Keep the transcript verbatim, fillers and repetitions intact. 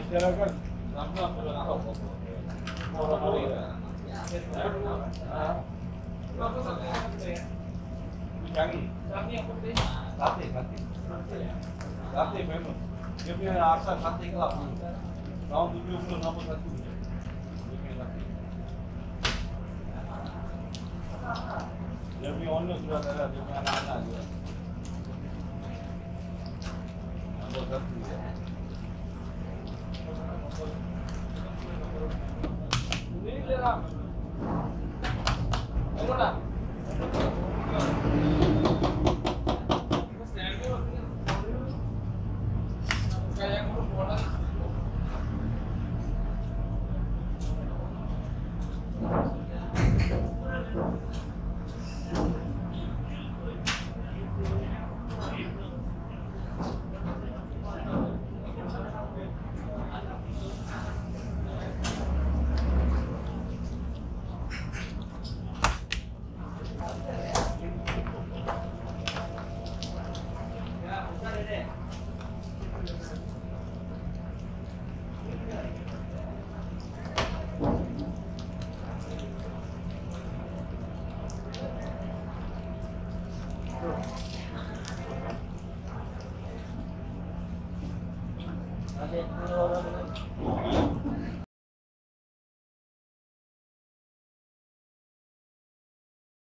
Silakan. Zam-zam berapa? Orang hari. Jangi. Jangi apa tadi? Sate, sate. Sate famous. Dia punya asal sate kelap. Tahun tujuh puluh nombor satu. Dia punya owner sudah ada, dia punya anak-anak juga. Nombor satu ya. Ini dia lah. Ayo lah. Kayak ngurus bola. Ada